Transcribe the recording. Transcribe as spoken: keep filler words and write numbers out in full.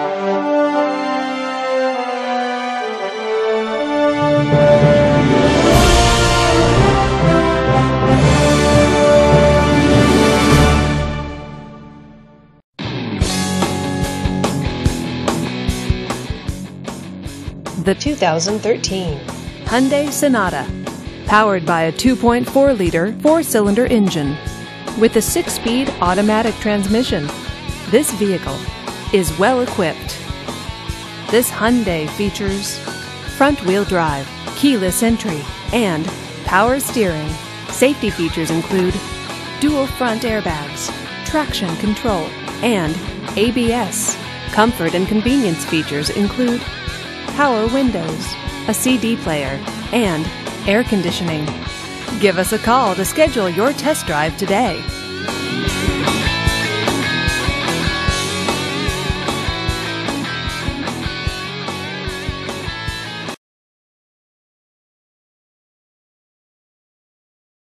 The two thousand thirteen Hyundai Sonata, powered by a two point four liter four-cylinder engine with a six-speed automatic transmission. This vehicle is well equipped. This Hyundai features front-wheel drive, keyless entry, and power steering. Safety features include dual front airbags, traction control, and A B S. Comfort and convenience features include power windows, a C D player, and air conditioning. Give us a call to schedule your test drive today.